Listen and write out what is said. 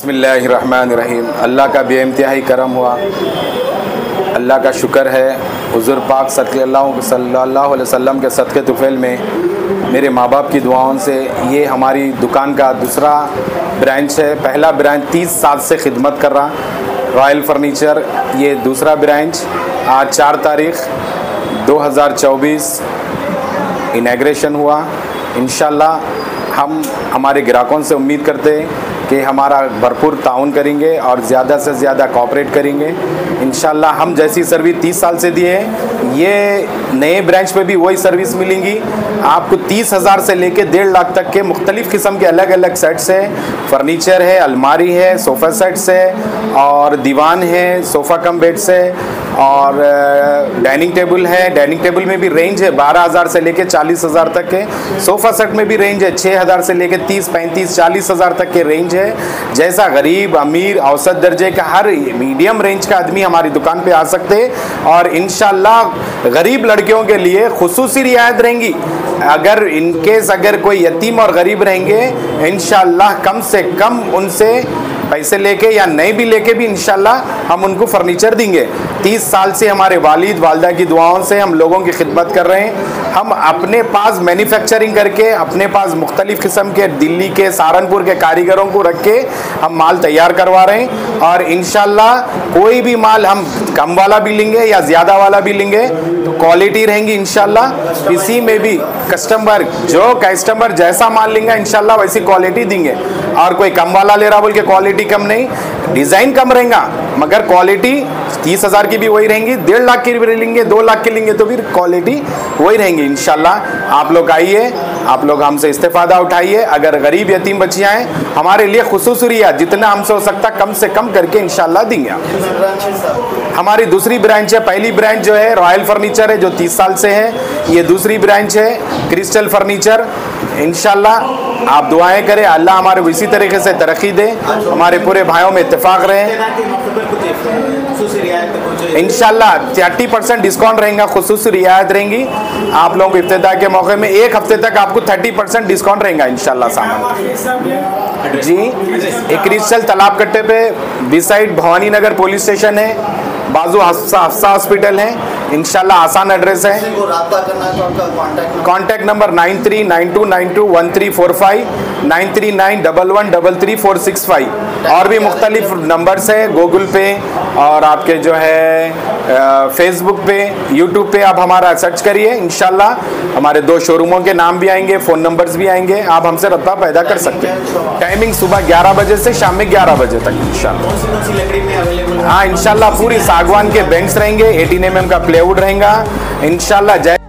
बिस्मिल्लाहिर्रहमानिर्रहीम। अल्लाह का बेइंतहाई करम हुआ, अल्लाह का शुक्र है। हुज़ूर पाक सल्लल्लाहु अलैहि वसल्लम के सदक़े तुफ़ैल में मेरे माँ बाप की दुआओं से ये हमारी दुकान का दूसरा ब्रांच है। पहला ब्रांच 30 साल से खिदमत कर रहा रॉयल फर्नीचर, ये दूसरा ब्रांच आज 4 तारीख़ 2024 इनॉग्रेशन हुआ। इंशाल्लाह हम हमारे ग्राहकों से उम्मीद करते हैं कि हमारा भरपूर ताउन करेंगे और ज़्यादा से ज़्यादा कोऑपरेट करेंगे। इंशाल्लाह हम जैसी सर्विस 30 साल से दिए हैं, ये नए ब्रांच पे भी वही सर्विस मिलेंगी। आपको 30,000 से लेके 1.5 लाख तक के मुख्तलिफ़ किस्म के अलग अलग सेट्स है। फर्नीचर है, अलमारी है, सोफ़ा सेट्स है और दीवान है, सोफ़ा कम बेड्स है और डाइनिंग टेबल है। डाइनिंग टेबल में भी रेंज है 12,000 से लेके 40,000 तक के। सोफ़ा सेट में भी रेंज है 6,000 से लेके 30, 35, 40,000 तक के रेंज है। जैसा गरीब, अमीर, औसत दर्जे का हर मीडियम रेंज का आदमी हमारी दुकान पे आ सकते हैं। और इंशाल्लाह गरीब लड़कियों के लिए खुसूसी रियायत रहेंगी। अगर इनकेस अगर कोई यतीम और गरीब रहेंगे, इंशाल्लाह कम से कम उनसे पैसे लेके या नहीं भी लेके भी इंशाल्लाह हम उनको फर्नीचर देंगे। 30 साल से हमारे वालिद वालदा की दुआओं से हम लोगों की खिदमत कर रहे हैं। हम अपने पास मैन्युफैक्चरिंग करके अपने पास मुख्तलिफ़ किस्म के दिल्ली के, सहारनपुर के कारीगरों को रख के हम माल तैयार करवा रहे हैं। और इंशाल्लाह कोई भी माल हम कम वाला भी लेंगे या ज़्यादा वाला भी लेंगे तो क्वालिटी रहेंगी इंशाल्लाह। इसी में भी कस्टमर जैसा माल लेंगे इंशाल्लाह वैसी क्वालिटी देंगे। और कोई कम वाला ले रहा बोल के क्वालिटी कम नहीं, डिज़ाइन कम रहेगा मगर क्वालिटी 30,000 की भी वही रहेंगी, 1.5 लाख की भी लेंगे, 2 लाख की लेंगे तो फिर क्वालिटी वही रहेंगी इंशाल्लाह। आप लोग आइए, आप लोग हमसे इस्तेफादा उठाइए। अगर गरीब यतीम बच्चियाँ हैं, हमारे लिए खुसूसी रियायत जितना हमसे हो सकता कम से कम करके इंशाल्लाह देंगे। हमारी दूसरी ब्रांच है। पहली ब्रांच जो है रॉयल फर्नीचर है जो 30 साल से है। ये दूसरी ब्रांच है क्रिस्टल फर्नीचर। इंशाल्लाह आप दुआएं करें, अल्लाह हमारे इसी तरीके से तरक्की दे, हमारे पूरे भाइयों में इत्तेफाक रहे। इंशाल्लाह 30% डिस्काउंट रहेगा, खुसूसी रियायत रहेंगी। आप लोगों को इफ्तिताह के मौके में 1 हफ्ते तक आपको 30% डिस्काउंट रहेगा इंशाल्लाह सामान जी। एक क्रिस्टल तालाब कट्टे पे beside Bhavani Nagar police station है, बाजू हफ्सा हॉस्पिटल है। इंशाल्लाह आसान एड्रेस है। Contact number 9392921345, 9391113345। और भी मुख्तलिफ नंबर्स है गूगल पे और आपके जो है फेसबुक पे, यूट्यूब पे आप हमारा सर्च करिए। इंशाल्लाह हमारे 2 शोरूमों के नाम भी आएंगे, फ़ोन नंबर्स भी आएंगे, आप हमसे रब्ता पैदा कर सकते हैं। टाइमिंग सुबह 11 बजे से शाम में 11 बजे तक इंशाल्लाह। हाँ इंशाल्लाह पूरी सागवान के बेंच रहेंगे, 18 mm का प्लेवुड रहेगा इंशाल्लाह। जय